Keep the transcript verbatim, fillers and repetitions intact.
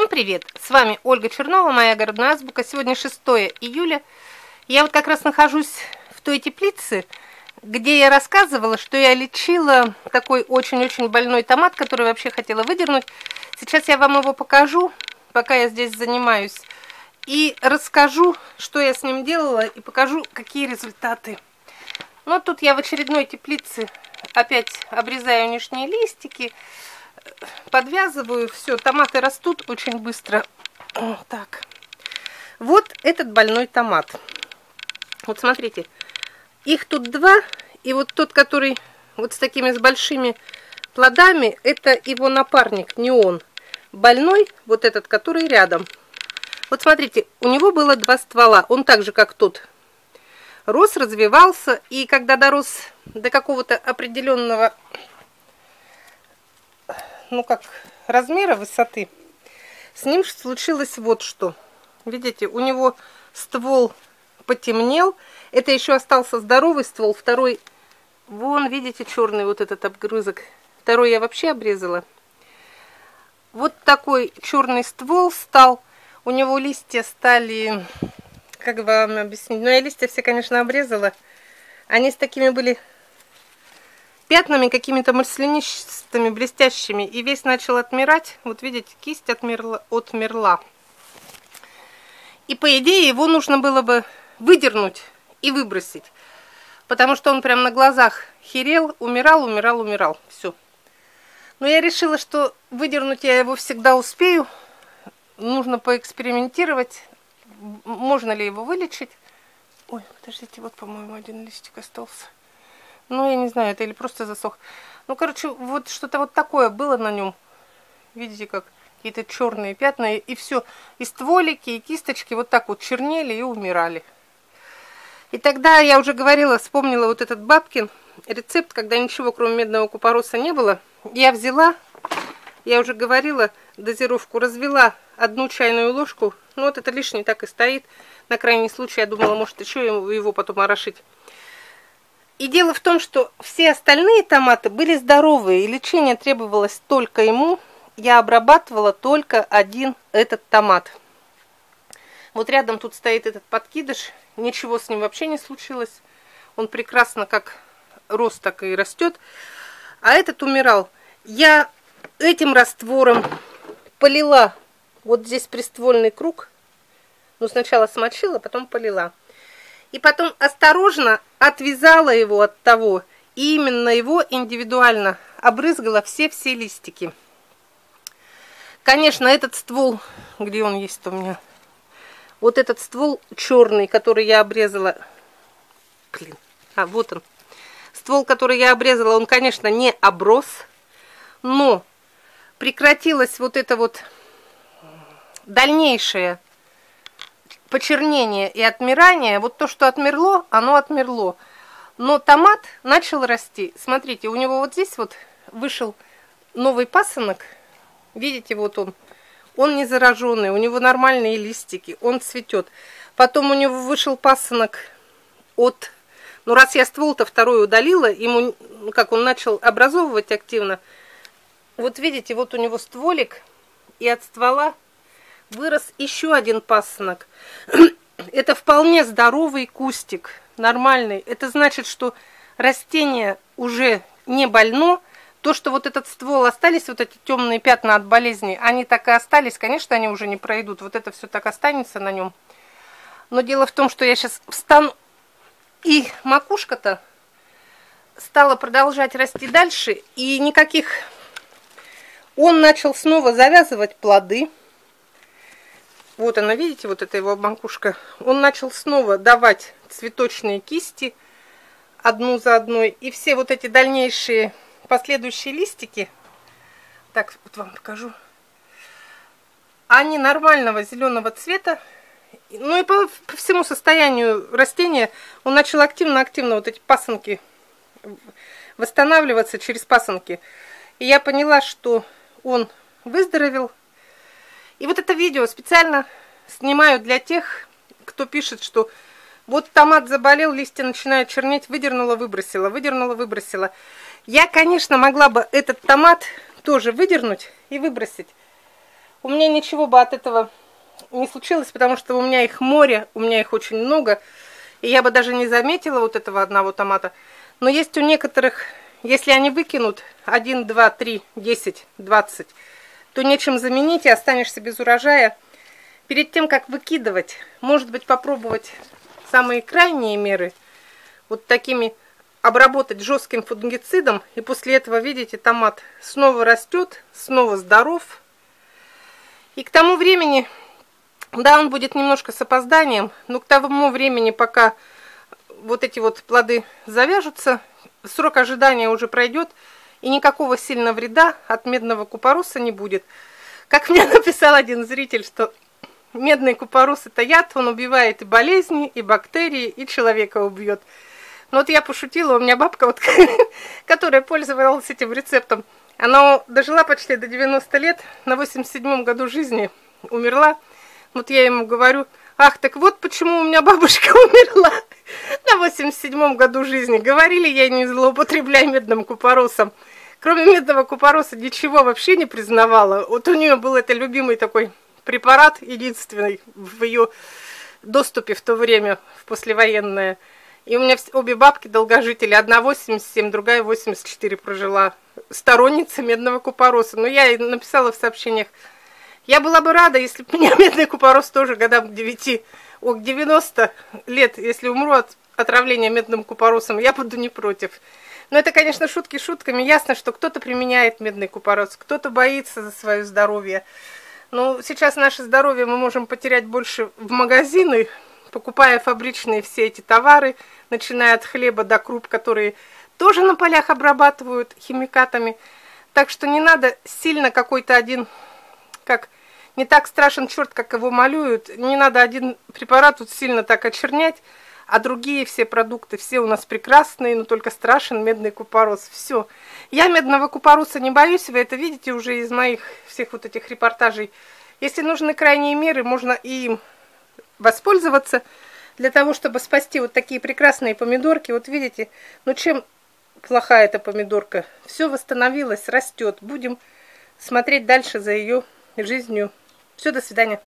Всем привет! С вами Ольга Чернова, моя огородная азбука. Сегодня шестое июля. Я вот как раз нахожусь в той теплице, где я рассказывала, что я лечила такой очень-очень больной томат, который вообще хотела выдернуть. Сейчас я вам его покажу, пока я здесь занимаюсь, и расскажу, что я с ним делала, и покажу, какие результаты. Ну, тут я в очередной теплице опять обрезаю нижние листики, подвязываю, все, томаты растут очень быстро. Так, вот этот больной томат. Вот смотрите, их тут два, и вот тот, который вот с такими с большими плодами, это его напарник, не он. Больной, вот этот, который рядом. Вот смотрите, у него было два ствола, он так же, как тот, рос, развивался, и когда дорос до какого-то определенного, ну как, размера, высоты, с ним случилось вот что. Видите, у него ствол потемнел, это еще остался здоровый ствол, второй, вон, видите, черный вот этот обгрызок, второй я вообще обрезала. Вот такой черный ствол стал, у него листья стали, как вам объяснить, ну я листья все, конечно, обрезала, они с такими были пятнами какими-то маслянистыми, блестящими, и весь начал отмирать. Вот видите, кисть отмерла, отмерла. И по идее его нужно было бы выдернуть и выбросить, потому что он прям на глазах херел, умирал, умирал, умирал. Все. Но я решила, что выдернуть я его всегда успею. Нужно поэкспериментировать, можно ли его вылечить. Ой, подождите, вот, по-моему, один листик остался. Ну, я не знаю, это или просто засох. Ну, короче, вот что-то вот такое было на нем. Видите, как какие-то черные пятна. И все, и стволики, и кисточки вот так вот чернели и умирали. И тогда я уже говорила, вспомнила вот этот бабкин рецепт, когда ничего, кроме медного купороса, не было. Я взяла, я уже говорила, дозировку развела одну чайную ложку. Ну, вот это лишнее так и стоит. На крайний случай, я думала, может, еще его потом орошить. И дело в том, что все остальные томаты были здоровые, и лечение требовалось только ему. Я обрабатывала только один этот томат. Вот рядом тут стоит этот подкидыш, ничего с ним вообще не случилось. Он прекрасно как рос, так и растет. А этот умирал. Я этим раствором полила вот здесь приствольный круг. Ну, сначала смочила, потом полила. И потом осторожно отвязала его от того, и именно его индивидуально обрызгала все-все листики. Конечно, этот ствол, где он есть у меня, вот этот ствол черный, который я обрезала, блин, а вот он, ствол, который я обрезала, он, конечно, не оброс, но прекратилось вот это вот дальнейшее почернение и отмирание. Вот то, что отмерло, оно отмерло. Но томат начал расти. Смотрите, у него вот здесь вот вышел новый пасынок. Видите, вот он. Он не зараженный, у него нормальные листики, он цветет. Потом у него вышел пасынок от... Ну, раз я ствол-то второй удалила, ему, как он начал образовывать активно. Вот видите, вот у него стволик, и от ствола вырос еще один пасынок. Это вполне здоровый кустик, нормальный. Это значит, что растение уже не больно. То, что вот этот ствол остались, вот эти темные пятна от болезни, они так и остались. Конечно, они уже не пройдут. Вот это все так останется на нем. Но дело в том, что я сейчас встану, и макушка-то стала продолжать расти дальше. И никаких... Он начал снова завязывать плоды. Вот она, видите, вот эта его макушка. Он начал снова давать цветочные кисти одну за одной. И все вот эти дальнейшие последующие листики, так вот вам покажу, они нормального зеленого цвета. Ну и по, по всему состоянию растения он начал активно-активно вот эти пасынки восстанавливаться через пасынки. И я поняла, что он выздоровел. И вот это видео специально снимаю для тех, кто пишет, что вот томат заболел, листья начинают чернеть, выдернула, выбросила, выдернула, выбросила. Я, конечно, могла бы этот томат тоже выдернуть и выбросить. у меня ничего бы от этого не случилось, потому что у меня их море, у меня их очень много, и я бы даже не заметила вот этого одного томата. Но есть у некоторых, если они выкинут один, два, три, десять, двадцать, то нечем заменить, и останешься без урожая. Перед тем, как выкидывать, может быть, попробовать самые крайние меры, вот такими обработать жестким фунгицидом, и после этого, видите, томат снова растет, снова здоров. И к тому времени, да, он будет немножко с опозданием, но к тому времени, пока вот эти вот плоды завяжутся, срок ожидания уже пройдет, и никакого сильного вреда от медного купороса не будет. Как мне написал один зритель, что медный купорос это яд, он убивает и болезни, и бактерии, и человека убьет. Но вот я пошутила, у меня бабка, вот, которая пользовалась этим рецептом, она дожила почти до девяноста лет, на восемьдесят седьмом году жизни умерла. Вот я ему говорю, ах, так вот почему у меня бабушка умерла на восемьдесят седьмом году жизни. Говорили, я не злоупотребляй медным купоросом. Кроме медного купороса ничего вообще не признавала. Вот у нее был это любимый такой препарат, единственный в ее доступе в то время, в послевоенное. И у меня обе бабки долгожители, одна восемьдесят семь, другая восемьдесят четыре прожила. Сторонница медного купороса. Но я ей написала в сообщениях, я была бы рада, если бы меня медный купорос тоже годам к девяти, о, к девяноста лет, если умру от отравления медным купоросом, я буду не против. Но это, конечно, шутки шутками. Ясно, что кто-то применяет медный купорос, кто-то боится за свое здоровье. Но сейчас наше здоровье мы можем потерять больше в магазины, покупая фабричные все эти товары, начиная от хлеба до круп, которые тоже на полях обрабатывают химикатами. Так что не надо сильно какой-то один, как не так страшен черт, как его малюют, не надо один препарат тут сильно так очернять, а другие все продукты, все у нас прекрасные, но только страшен медный купорос. Все. Я медного купороса не боюсь, вы это видите уже из моих всех вот этих репортажей. Если нужны крайние меры, можно и им воспользоваться для того, чтобы спасти вот такие прекрасные помидорки. Вот видите, ну чем плохая эта помидорка? Все восстановилось, растет. Будем смотреть дальше за ее жизнью. Все, до свидания.